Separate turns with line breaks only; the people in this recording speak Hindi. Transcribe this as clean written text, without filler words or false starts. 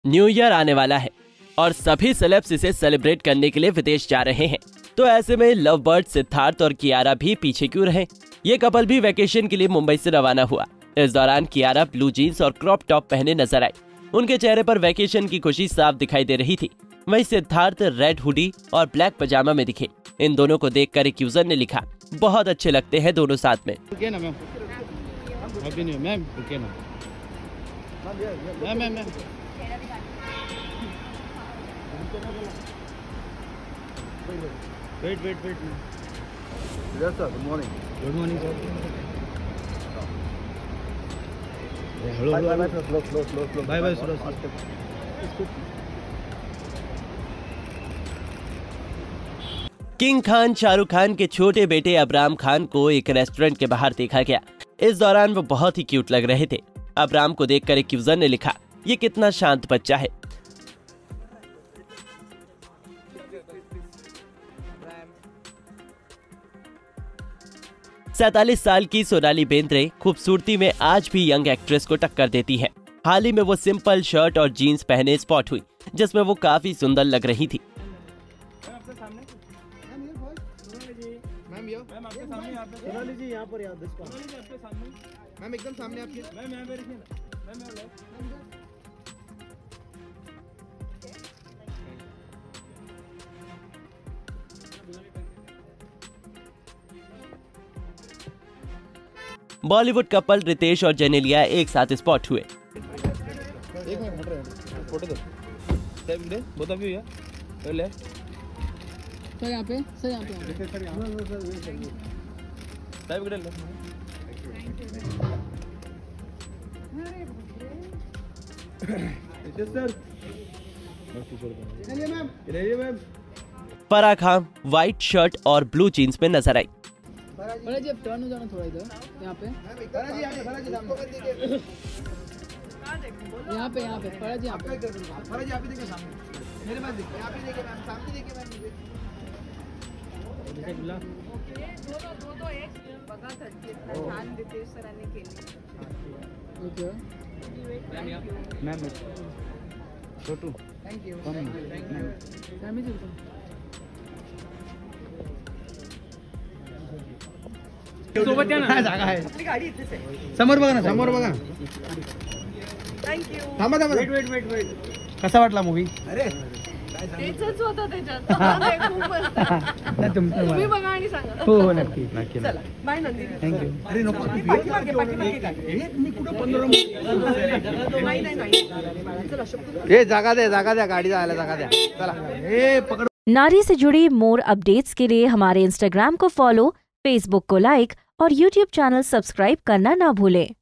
न्यू ईयर आने वाला है और सभी सेलेब्स इसे सेलिब्रेट करने के लिए विदेश जा रहे हैं। तो ऐसे में लव बर्ड सिद्धार्थ और कियारा भी पीछे क्यों रहे। ये कपल भी वेकेशन के लिए मुंबई से रवाना हुआ। इस दौरान कियारा ब्लू जीन्स और क्रॉप टॉप पहने नजर आई। उनके चेहरे पर वेकेशन की खुशी साफ दिखाई दे रही थी। वहीं सिद्धार्थ रेड हुडी और ब्लैक पजामा में दिखे। इन दोनों को देखकर एक यूजर ने लिखा, बहुत अच्छे लगते हैं दोनों साथ में।
Wait. Yes, sir. Good morning. Good morning, sir. Hello. Slow. Bye, slow.
King Khan Shahrukh Khan के छोटे बेटे अबराम खान को एक रेस्टोरेंट के बाहर देखा गया। इस दौरान वो बहुत ही क्यूट लग रहे थे। अबराम को देखकर एक यूजर ने लिखा, ये कितना शांत बच्चा है। सैतालीस साल की सोनाली बेंद्रे खूबसूरती में आज भी यंग एक्ट्रेस को टक्कर देती है। हाल ही में वो सिंपल शर्ट और जीन्स पहने स्पॉट हुई, जिसमें वो काफी सुंदर लग रही थी।
मैम एकदम सामने आपके।
बॉलीवुड कपल रितेश और जेनेलिया एक साथ स्पॉट हुए।
एक मिनट हट रहे, फोटो दो। सब दे, बोथ ऑफ यू या ले सर यहाँ पे सब इकडे ले। सर
फराह खान व्हाइट शर्ट और ब्लू जीन्स में नजर आई।
जी अब टर्न हो जाना थोड़ा इधर, यहाँ पे फराह जी यहाँ पे फराह जी यहाँ पे देखिए सामने मेरे पास देखिए, यहाँ पे देखिए मैम, सामने देखिए मैम मुझे दो एक बघा करके छान रितेश सरांनी केली। Okay ma'am
Chhotu
thank you ma'am जी
सोबत या ना जागा आहे, आपली गाडी इथेच आहे। समोर बघा ना, थँक्यू। थांबा वेट कसा वाटला मूवी? अरे
तेच होतं त्याच्यात खूप मस्त। तुम्ही बघा आणि सांगा।
हो नक्की
चला बाय नंदी,
थँक्यू। अरे नको मी कुठं 15
नाही चला
हे जागा द्या गाडी जायला जागा द्या। चला हे पकड।
नारी से जुड़ी मोर अपडेट्स के लिए हमारे इंस्टाग्राम को फॉलो, फेसबुक को लाइक और यूट्यूब चैनल सब्सक्राइब करना ना भूलें।